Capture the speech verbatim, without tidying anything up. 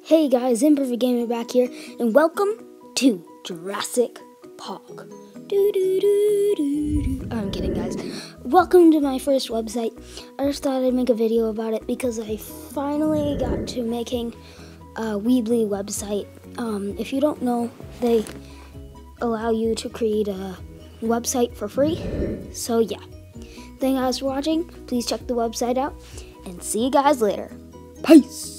Hey guys, Imperfect Gamer back here, and welcome to Jurassic Park. Doo -doo -doo -doo -doo. I'm kidding, guys. Welcome to my first website. I just thought I'd make a video about it because I finally got to making a Weebly website. Um, if you don't know, they allow you to create a website for free. So yeah, thank you guys for watching. Please check the website out, and see you guys later. Peace.